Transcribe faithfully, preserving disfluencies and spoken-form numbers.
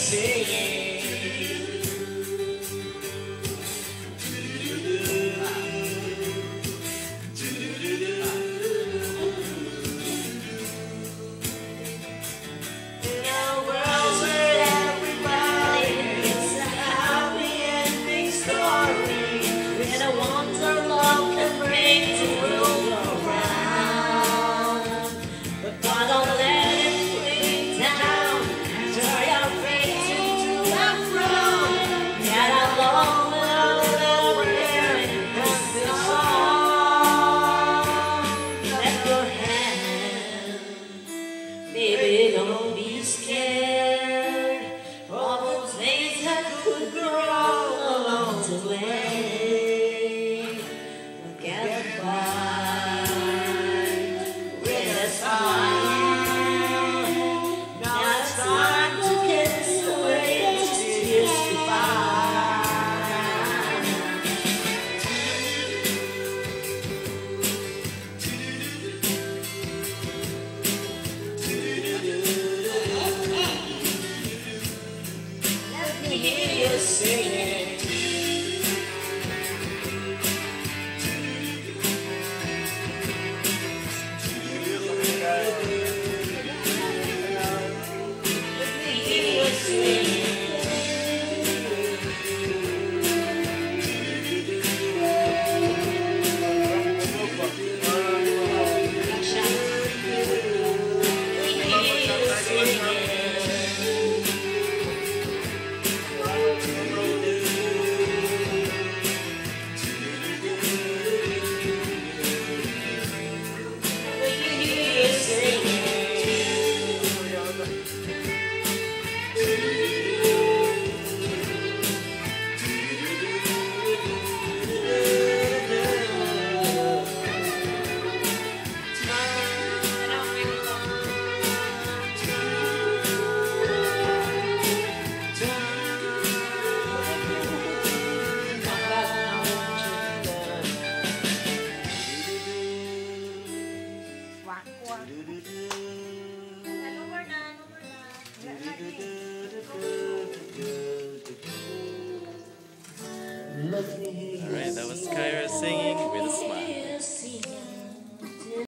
Baby, don't be scared of the things that could grow along the way. Look at the fight with a smile. Now it's time to kiss away the tears goodbye. Hear you singing. Let me hear you singing. Alright, that was Kyra singing with